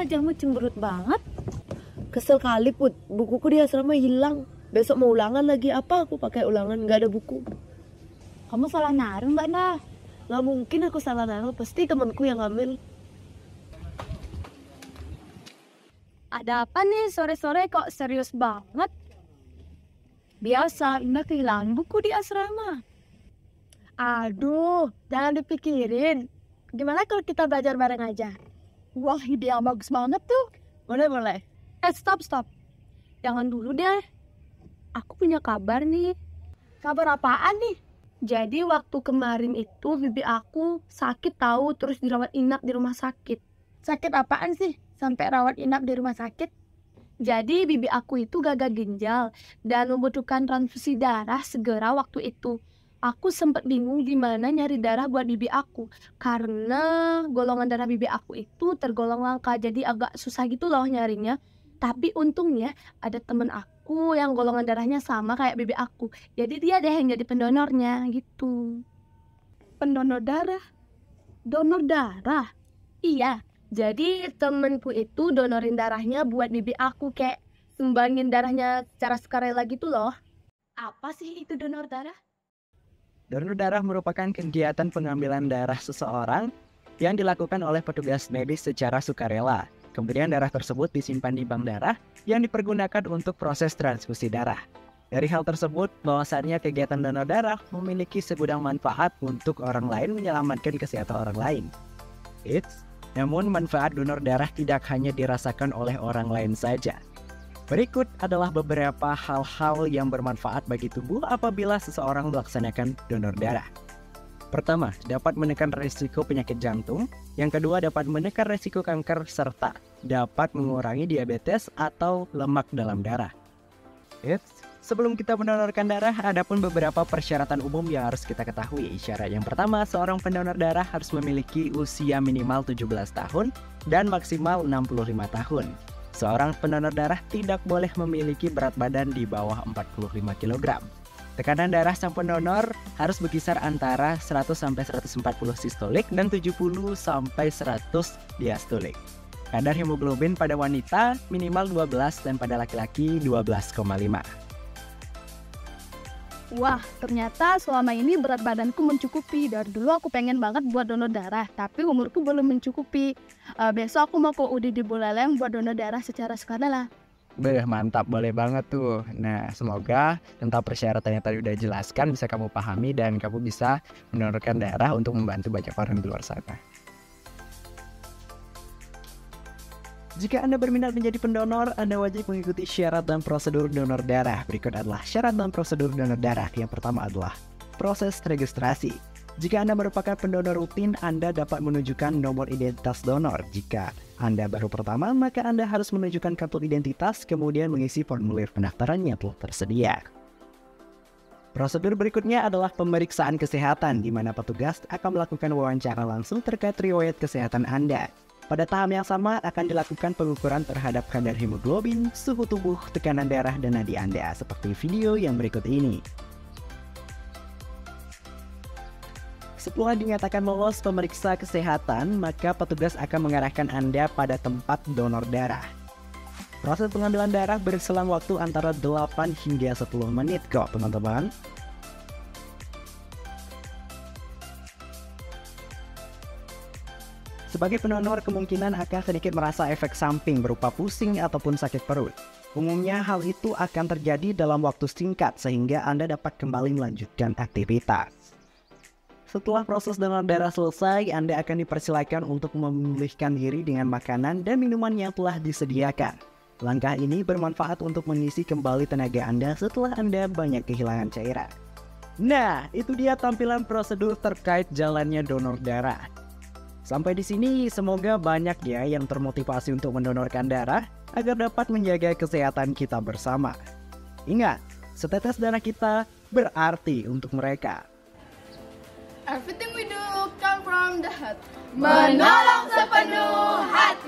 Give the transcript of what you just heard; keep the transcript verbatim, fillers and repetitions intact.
wajahmu cemberut banget? Kesel kali Put, bukuku di asrama hilang. Besok mau ulangan lagi, apa aku pakai ulangan, nggak ada buku. Kamu salah naruh Mbak Nah. Nggak mungkin aku salah naruh, pasti temanku yang ngambil. Ada apa nih sore-sore kok serius banget? Biasa, Indah kehilangan buku di asrama. Aduh, jangan dipikirin. Gimana kalau kita belajar bareng aja? Wah, ide yang bagus banget tuh. Boleh, boleh. Eh, stop, stop. Jangan dulu deh. Aku punya kabar nih. Kabar apaan nih? Jadi waktu kemarin itu bibi aku sakit tahu, terus dirawat inap di rumah sakit. Sakit apaan sih sampai rawat inap di rumah sakit? Jadi bibi aku itu gagal ginjal dan membutuhkan transfusi darah segera waktu itu. Aku sempat bingung gimana nyari darah buat bibi aku karena golongan darah bibi aku itu tergolong langka, jadi agak susah gitu loh nyarinya. Tapi untungnya ada temen aku yang golongan darahnya sama kayak bibi aku, jadi dia deh yang jadi pendonornya gitu. Pendonor darah? Donor darah? Iya, jadi temenku itu donorin darahnya buat bibi aku, kayak sumbangin darahnya secara sukarela gitu loh. Apa sih itu donor darah? Donor darah merupakan kegiatan pengambilan darah seseorang yang dilakukan oleh petugas medis secara sukarela. Kemudian darah tersebut disimpan di bank darah yang dipergunakan untuk proses transfusi darah. Dari hal tersebut, bahwasannya kegiatan donor darah memiliki segudang manfaat untuk orang lain menyelamatkan kesehatan orang lain. It's, namun manfaat donor darah tidak hanya dirasakan oleh orang lain saja. Berikut adalah beberapa hal-hal yang bermanfaat bagi tubuh apabila seseorang melaksanakan donor darah. Pertama, dapat menekan risiko penyakit jantung. Yang kedua, dapat menekan risiko kanker serta dapat mengurangi diabetes atau lemak dalam darah. Eits, sebelum kita mendonorkan darah, ada pun beberapa persyaratan umum yang harus kita ketahui. Syarat yang pertama, seorang pendonor darah harus memiliki usia minimal tujuh belas tahun dan maksimal enam puluh lima tahun. Seorang pendonor darah tidak boleh memiliki berat badan di bawah empat puluh lima kilogram. Tekanan darah sang pendonor harus berkisar antara seratus sampai seratus empat puluh sistolik dan tujuh puluh sampai seratus diastolik. Kadar hemoglobin pada wanita minimal dua belas dan pada laki-laki dua belas koma lima. Wah, ternyata selama ini berat badanku mencukupi. Dari dulu aku pengen banget buat donor darah, tapi umurku belum mencukupi. Uh, besok aku mau ke U D di Buleleng buat donor darah secara sukarela. Beh, mantap, boleh banget tuh. Nah, semoga tentang persyaratan yang tadi udah jelaskan bisa kamu pahami dan kamu bisa mendonorkan darah untuk membantu banyak orang di luar sana. Jika Anda berminat menjadi pendonor, Anda wajib mengikuti syarat dan prosedur donor darah. Berikut adalah syarat dan prosedur donor darah. Yang pertama adalah proses registrasi. Jika Anda merupakan pendonor rutin, Anda dapat menunjukkan nomor identitas donor. Jika Anda baru pertama, maka Anda harus menunjukkan kartu identitas, kemudian mengisi formulir pendaftaran yang telah tersedia. Prosedur berikutnya adalah pemeriksaan kesehatan, di mana petugas akan melakukan wawancara langsung terkait riwayat kesehatan Anda. Pada tahap yang sama akan dilakukan pengukuran terhadap kadar hemoglobin, suhu tubuh, tekanan darah, dan nadi Anda, seperti video yang berikut ini. Setelah dinyatakan lolos pemeriksa kesehatan, maka petugas akan mengarahkan Anda pada tempat donor darah. Proses pengambilan darah berselang waktu antara delapan hingga sepuluh menit kok, teman-teman. Sebagai pendonor, kemungkinan akan sedikit merasa efek samping berupa pusing ataupun sakit perut. Umumnya hal itu akan terjadi dalam waktu singkat sehingga Anda dapat kembali melanjutkan aktivitas. Setelah proses donor darah selesai, Anda akan dipersilakan untuk memulihkan diri dengan makanan dan minuman yang telah disediakan. Langkah ini bermanfaat untuk mengisi kembali tenaga Anda setelah Anda banyak kehilangan cairan. Nah, itu dia tampilan prosedur terkait jalannya donor darah. Sampai di sini, semoga banyak ya yang termotivasi untuk mendonorkan darah agar dapat menjaga kesehatan kita bersama. Ingat, setetes darah kita berarti untuk mereka. Everything we do come from the heart. Menolong sepenuh hati.